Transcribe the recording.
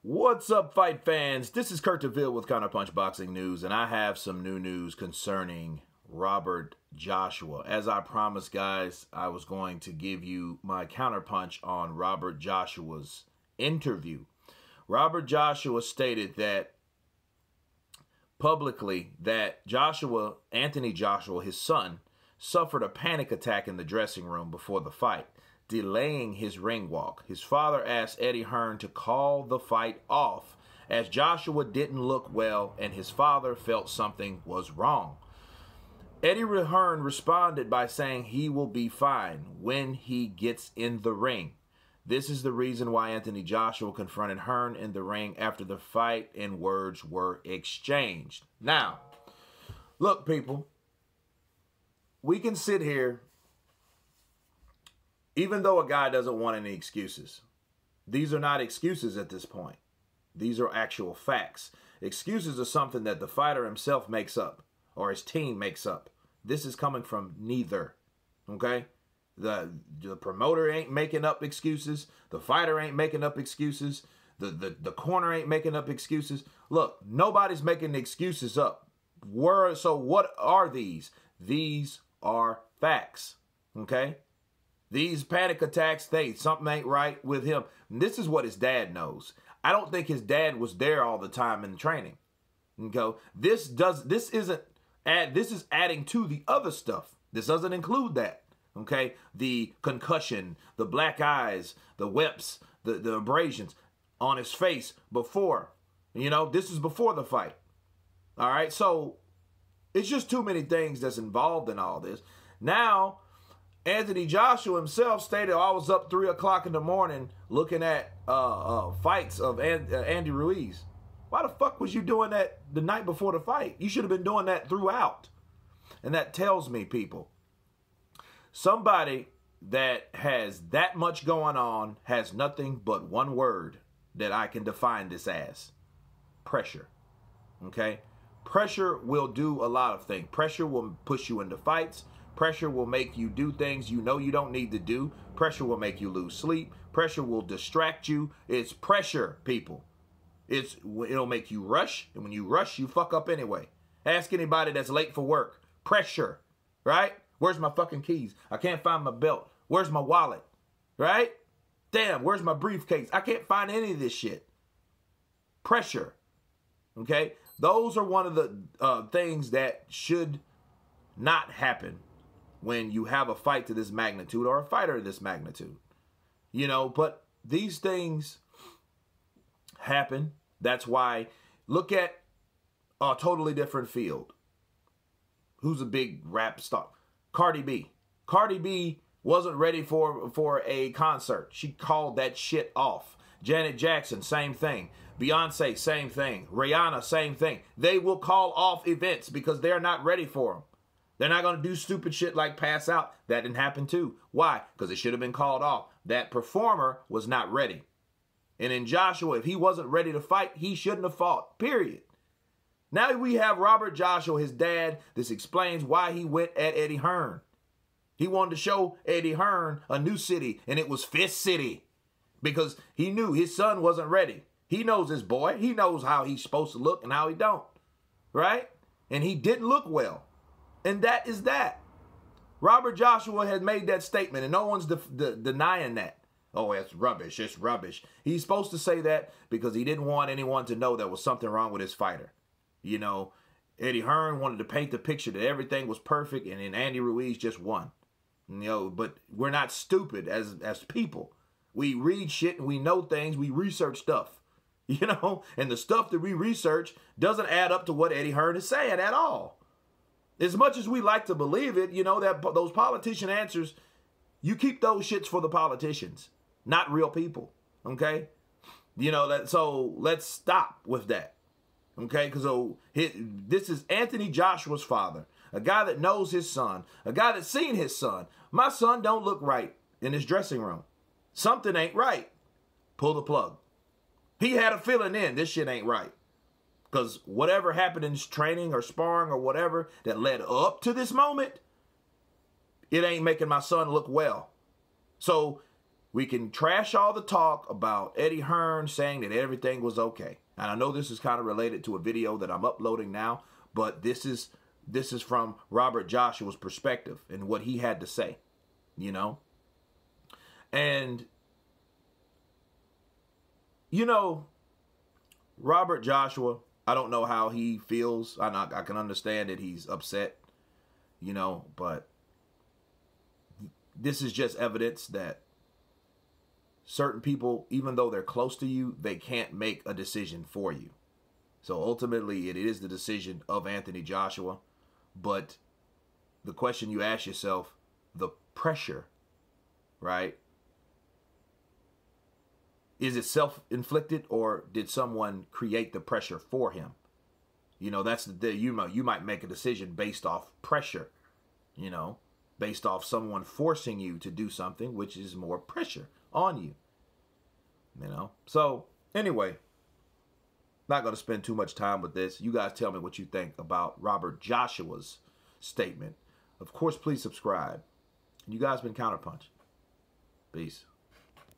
What's up, fight fans? This is Kurt DeVille with Counterpunch Boxing News, and I have some new news concerning Robert Joshua. As I promised, guys, I was going to give you my counterpunch on Robert Joshua's interview. Robert Joshua stated that publicly that Anthony Joshua, his son, suffered a panic attack in the dressing room before the fight, delaying his ring walk. His father asked Eddie Hearn to call the fight off as Joshua didn't look well and his father felt something was wrong. Eddie Hearn responded by saying he will be fine when he gets in the ring. This is the reason why Anthony Joshua confronted Hearn in the ring after the fight and words were exchanged. Now, look, people, we can sit here. Even though a guy doesn't want any excuses, these are not excuses at this point. These are actual facts. Excuses are something that the fighter himself makes up or his team makes up. This is coming from neither, okay? The promoter ain't making up excuses. The fighter ain't making up excuses. The corner ain't making up excuses. Look, nobody's making excuses up. So what are these? These are facts, okay? These panic attacks, something ain't right with him. And this is what his dad knows. I don't think his dad was there all the time in training. Okay? This is adding to the other stuff. This doesn't include that. Okay? The concussion, the black eyes, the whips, the abrasions on his face before. This is before the fight. All right? So it's just too many things that's involved in all this. Now, Anthony Joshua himself stated, I was up 3 o'clock in the morning looking at fights of Andy Ruiz. Why the fuck was you doing that the night before the fight? You should have been doing that throughout. And that tells me, people, somebody that has that much going on has nothing but one word that I can define this as: pressure. Okay? Pressure will do a lot of things. Pressure will push you into fights. Pressure will make you do things you know you don't need to do. Pressure will make you lose sleep. Pressure will distract you. It's pressure, people. It'll make you rush. And when you rush, you fuck up anyway. Ask anybody that's late for work. Pressure, right? Where's my fucking keys? I can't find my belt. Where's my wallet? Right? Damn, where's my briefcase? I can't find any of this shit. Pressure, okay? Those are one of the things that should not happen when you have a fight to this magnitude or a fighter of this magnitude. But these things happen. That's why, look at a totally different field. Who's a big rap star? Cardi B. Cardi B wasn't ready for a concert. She called that shit off. Janet Jackson, same thing. Beyonce, same thing. Rihanna, same thing. They will call off events because they're not ready for them. They're not going to do stupid shit like pass out. That didn't happen too. Why? Because it should have been called off. That performer was not ready. And in Joshua, if he wasn't ready to fight, he shouldn't have fought. Period. Now we have Robert Joshua, his dad. This explains why he went at Eddie Hearn. He wanted to show Eddie Hearn a new city, and it was Fist City. Because he knew his son wasn't ready. He knows his boy. He knows how he's supposed to look and how he don't. Right? And he didn't look well. And that is that. Robert Joshua had made that statement, and no one's denying that. Oh, it's rubbish. It's rubbish. He's supposed to say that because he didn't want anyone to know there was something wrong with his fighter. Eddie Hearn wanted to paint the picture that everything was perfect, and then Andy Ruiz just won. But we're not stupid as people. We read shit and we know things. We research stuff. And the stuff that we research doesn't add up to what Eddie Hearn is saying at all. As much as we like to believe it, that those politician answers, you keep those shits for the politicians, not real people, okay? So let's stop with that, okay? Because this is Anthony Joshua's father, a guy that knows his son, a guy that's seen his son. My son don't look right in his dressing room. Something ain't right. Pull the plug. He had a feeling then this shit ain't right. Because whatever happened in training or sparring or whatever that led up to this moment, it ain't making my son look well. So We can trash all the talk about Eddie Hearn saying that everything was okay. And I know this is kind of related to a video that I'm uploading now, but this is from Robert Joshua's perspective and what he had to say, you know? And, you know, Robert Joshua, I don't know how he feels. I can understand that he's upset, you know, but this is just evidence that certain people, even though they're close to you, they can't make a decision for you. So ultimately, it is the decision of Anthony Joshua. But the question you ask yourself, the pressure, right? Is it self-inflicted, or did someone create the pressure for him? You know, that's you might make a decision based off pressure, you know, based off someone forcing you to do something, which is more pressure on you, you know. So anyway, not going to spend too much time with this. You guys tell me what you think about Robert Joshua's statement. Of course, please subscribe. You guys been Counterpunch. Peace.